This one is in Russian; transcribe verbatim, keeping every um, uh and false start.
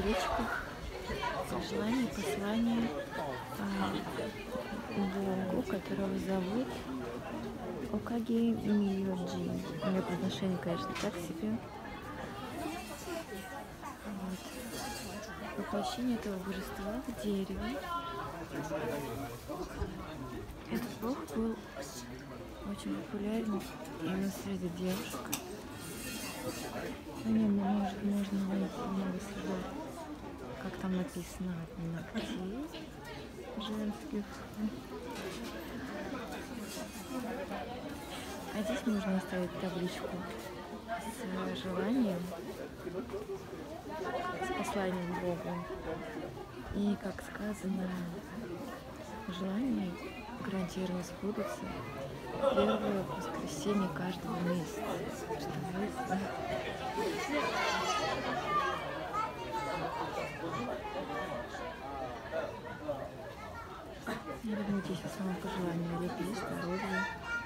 табличках желание, послание а, Богу, которого зовут Окаги Миоджи. У меня произношение, конечно, так себе. Вот. Воплощение этого божества в дереве. Этот бог был очень популярен именно среди девушек. На нем может, можно найти много следов, как там написано, ногтей женских. А здесь можно оставить табличку с желанием, с посланием Богу. И, как сказано, желания гарантированно сбудутся первое воскресенье каждого месяца. Что вы... Я думаю, здесь с вами пожелания любви, здоровья.